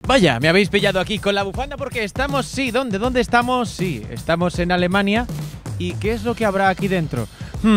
Vaya, me habéis pillado aquí con la bufanda porque estamos, sí, ¿dónde estamos? Sí, estamos en Alemania. ¿Y qué es lo que habrá aquí dentro?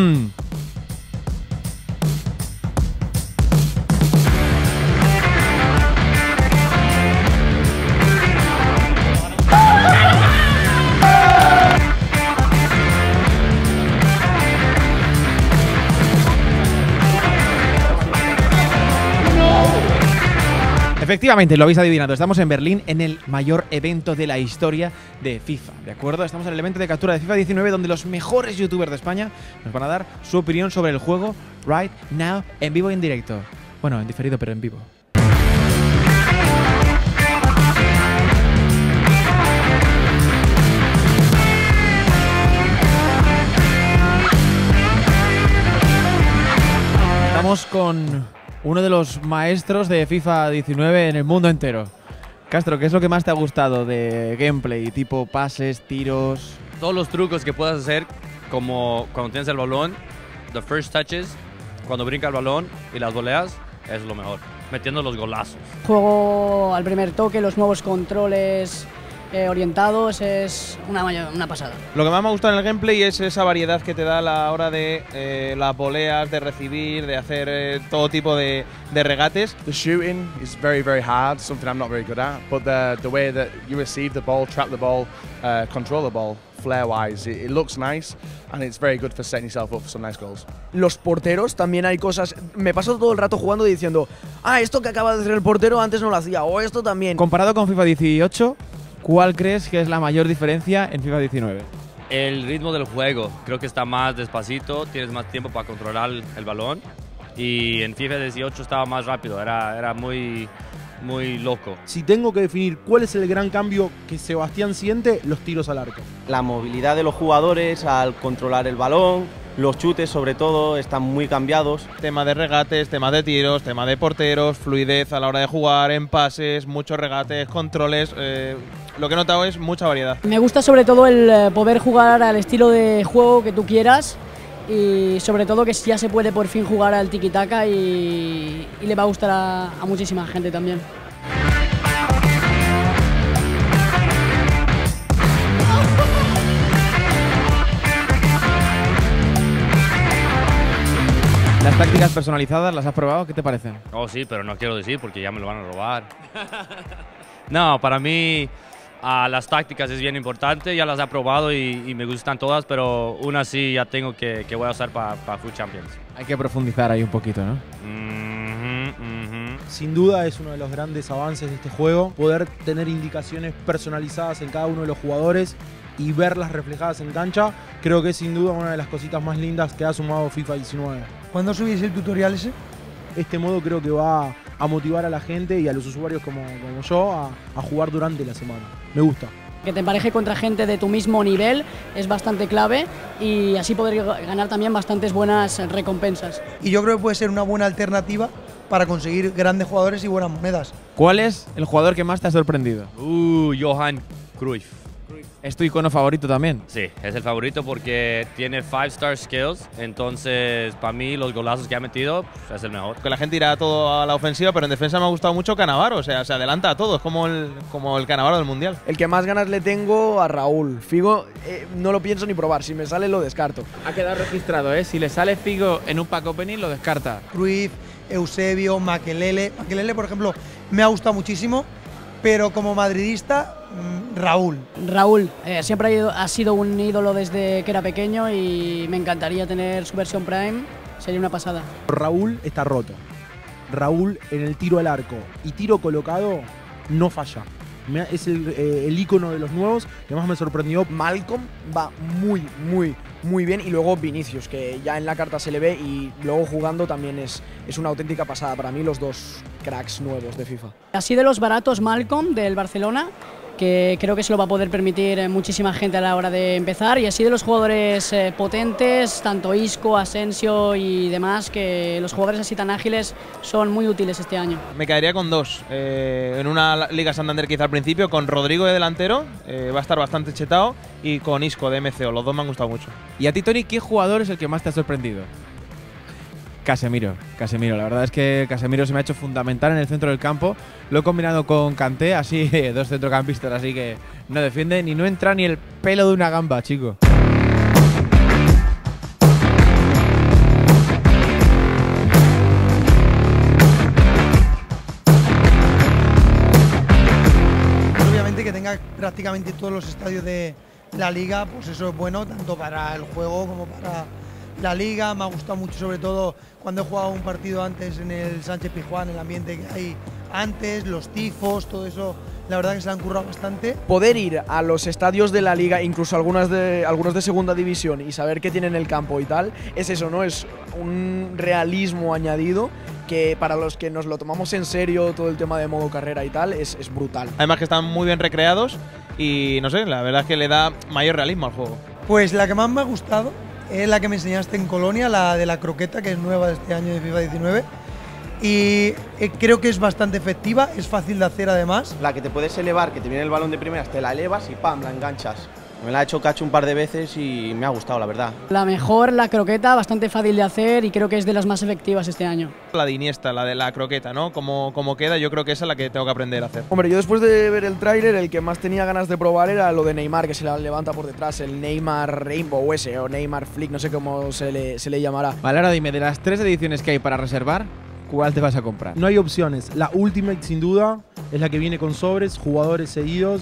Efectivamente, lo habéis adivinado, estamos en Berlín en el mayor evento de la historia de FIFA, ¿de acuerdo? Estamos en el evento de captura de FIFA 19 donde los mejores youtubers de España nos van a dar su opinión sobre el juego right now, en vivo y en directo. Bueno, en diferido, pero en vivo. Estamos con uno de los maestros de FIFA 19 en el mundo entero. Castro, ¿qué es lo que más te ha gustado de gameplay? Tipo pases, tiros... Todos los trucos que puedas hacer, como cuando tienes el balón, the first touches, cuando brinca el balón y las voleas, es lo mejor. Metiendo los golazos. Juego al primer toque, los nuevos controles orientados, es una pasada. Lo que más me ha gustado en el gameplay es esa variedad que te da a la hora de las voleas, de recibir, de hacer todo tipo de regates. The shooting is very hard, something I'm not very good at, but the way that you receive the ball, trap the ball, control the ball, flare-wise, it looks nice and it's very good for setting yourself up for some nice goals. Los porteros también hay cosas. Me paso todo el rato jugando diciendo, esto que acaba de hacer el portero antes no lo hacía, o esto también. Comparado con FIFA 18, ¿cuál crees que es la mayor diferencia en FIFA 19? El ritmo del juego, creo que está más despacito, tienes más tiempo para controlar el balón. Y en FIFA 18 estaba más rápido, era muy loco. Si tengo que definir cuál es el gran cambio que Sebastián siente, los tiros al arco. La movilidad de los jugadores al controlar el balón, los chutes sobre todo están muy cambiados. Tema de regates, tema de tiros, tema de porteros, fluidez a la hora de jugar, en pases, muchos regates, controles. Lo que he notado es mucha variedad. Me gusta sobre todo el poder jugar al estilo de juego que tú quieras y sobre todo que ya se puede por fin jugar al tiki-taka y le va a gustar a muchísima gente también. ¿Las tácticas personalizadas las has probado? ¿Qué te parecen? Oh, sí, pero no quiero decir porque ya me lo van a robar. No, para mí las tácticas es bien importante, ya las he probado y me gustan todas, pero una sí ya tengo que voy a usar para Food Champions. Hay que profundizar ahí un poquito, ¿no? Sin duda es uno de los grandes avances de este juego, poder tener indicaciones personalizadas en cada uno de los jugadores y verlas reflejadas en cancha, creo que es sin duda una de las cositas más lindas que ha sumado FIFA 19. ¿Cuándo subís el tutorial ese? Este modo creo que va a motivar a la gente y a los usuarios como yo a jugar durante la semana. Me gusta. Que te empareje contra gente de tu mismo nivel es bastante clave y así poder ganar también bastantes buenas recompensas. Y yo creo que puede ser una buena alternativa para conseguir grandes jugadores y buenas monedas. ¿Cuál es el jugador que más te ha sorprendido? Johan Cruyff. ¿Es tu icono favorito también? Sí, es el favorito porque tiene 5-star skills, entonces para mí los golazos que ha metido es el mejor. Que la gente irá todo a la ofensiva, pero en defensa me ha gustado mucho Cannavaro, o sea, se adelanta a todo, es como el Cannavaro del Mundial. El que más ganas le tengo a Raúl. Figo no lo pienso ni probar, si me sale lo descarto. Ha quedado registrado, ¿eh? Si le sale Figo en un pack opening lo descarta. Cruyff, Eusebio, Makelele. Makelele, por ejemplo, me ha gustado muchísimo, pero como madridista, Raúl. Raúl, siempre ha sido un ídolo desde que era pequeño y me encantaría tener su versión Prime, sería una pasada. Raúl está roto. Raúl en el tiro al arco y tiro colocado no falla. Es el ícono de los nuevos que más me sorprendió. Malcolm va muy bien y luego Vinicius, que ya en la carta se le ve y luego jugando también es una auténtica pasada. Para mí los dos cracks nuevos de FIFA. Así de los baratos, Malcolm del Barcelona, que creo que se lo va a poder permitir muchísima gente a la hora de empezar, y así de los jugadores potentes, tanto Isco, Asensio y demás, que los jugadores así tan ágiles son muy útiles este año. Me quedaría con dos, en una Liga Santander quizá al principio, con Rodrigo de delantero, va a estar bastante chetado, y con Isco de MCO, los dos me han gustado mucho. Y a ti, Tony, ¿qué jugador es el que más te ha sorprendido? Casemiro, la verdad es que Casemiro se me ha hecho fundamental en el centro del campo. Lo he combinado con Kanté, así dos centrocampistas, así que no defiende ni no entra ni el pelo de una gamba, chico. Obviamente que tenga prácticamente todos los estadios de la liga, pues eso es bueno tanto para el juego como para la liga. Me ha gustado mucho, sobre todo cuando he jugado un partido antes en el Sánchez Pizjuán, el ambiente que hay antes, los tifos, todo eso, la verdad que se le han currado bastante. Poder ir a los estadios de la liga, incluso algunos de segunda división, y saber qué tienen en el campo y tal, es eso, ¿no? Es un realismo añadido que para los que nos lo tomamos en serio, todo el tema de modo carrera y tal, es brutal. Además que están muy bien recreados y no sé, la verdad es que le da mayor realismo al juego. Pues la que más me ha gustado es la que me enseñaste en Colonia, la de la croqueta, que es nueva de este año de FIFA 19. Y creo que es bastante efectiva, es fácil de hacer además. La que te puedes elevar, que te viene el balón de primeras, te la elevas y ¡pam!, la enganchas. Me la ha hecho Cacho un par de veces y me ha gustado, la verdad. La mejor, la croqueta, bastante fácil de hacer y creo que es de las más efectivas este año. La de Iniesta, la de la croqueta, ¿no? Como queda, yo creo que esa es la que tengo que aprender a hacer. Hombre, yo después de ver el tráiler, el que más tenía ganas de probar era lo de Neymar, que se la levanta por detrás, el Neymar Rainbow ese, o Neymar Flick, no sé cómo se le llamará. Vale, ahora dime, de las 3 ediciones que hay para reservar, ¿cuál te vas a comprar? No hay opciones. La Ultimate, sin duda, es la que viene con sobres, jugadores seguidos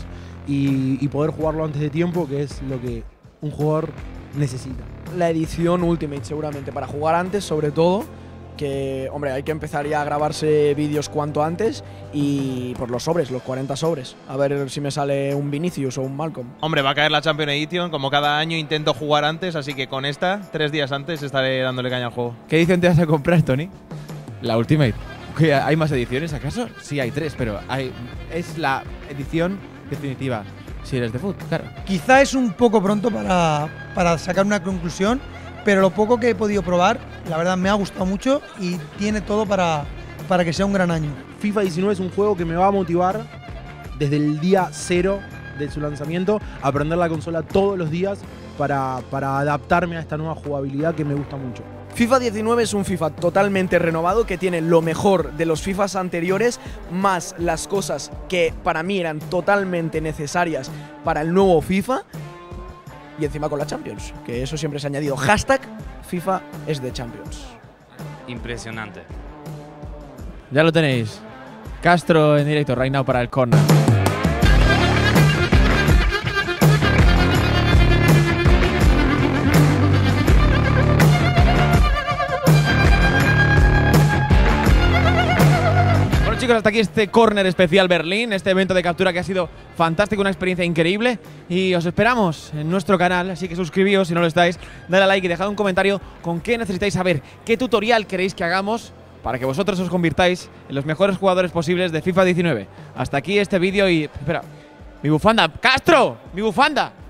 y poder jugarlo antes de tiempo, que es lo que un jugador necesita. La edición Ultimate, seguramente, para jugar antes, sobre todo, que, hombre, hay que empezar ya a grabarse vídeos cuanto antes y por los sobres, los 40 sobres. A ver si me sale un Vinicius o un Malcolm. Hombre, va a caer la Champions Edition, como cada año intento jugar antes, así que con esta, 3 días antes, estaré dándole caña al juego. ¿Qué edición te vas a comprar, Tony? La Ultimate. ¿Hay más ediciones acaso? Sí, hay 3, pero es la edición definitiva, si eres de fútbol, claro. Quizá es un poco pronto para sacar una conclusión, pero lo poco que he podido probar, la verdad me ha gustado mucho y tiene todo para que sea un gran año. FIFA 19 es un juego que me va a motivar desde el día 0 de su lanzamiento a aprender la consola todos los días para adaptarme a esta nueva jugabilidad que me gusta mucho. FIFA 19 es un FIFA totalmente renovado que tiene lo mejor de los FIFAs anteriores, más las cosas que para mí eran totalmente necesarias para el nuevo FIFA, y encima con la Champions, que eso siempre se ha añadido. Hashtag FIFA es de Champions. Impresionante. Ya lo tenéis. Castro en directo, right now para el corner. Chicos, hasta aquí este Corner Especial Berlín, este evento de captura que ha sido fantástico, una experiencia increíble, y os esperamos en nuestro canal, así que suscribíos si no lo estáis, dale a like y dejad un comentario con qué necesitáis saber, qué tutorial queréis que hagamos para que vosotros os convirtáis en los mejores jugadores posibles de FIFA 19. Hasta aquí este vídeo y… espera, mi bufanda, ¡Castro! ¡Mi bufanda!